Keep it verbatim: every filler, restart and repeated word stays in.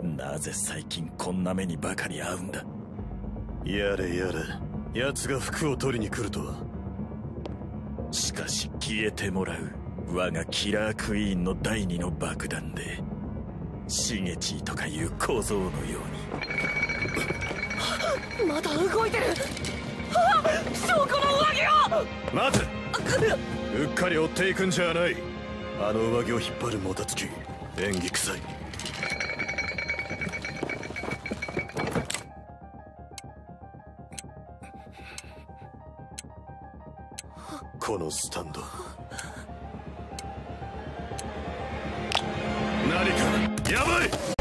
なぜ最近こんな目にばかり遭うんだ。 やれやれ、奴が服を取りに来るとは。 しかし消えてもらう我がキラークイーンの第二の爆弾でシゲチーとかいう小僧のようにまだ動いてる。あっ、証拠の上着を待て。うっかり追っていくんじゃない。あの上着を引っ張るもたつき、演技臭い。このスタンド、何かやばい。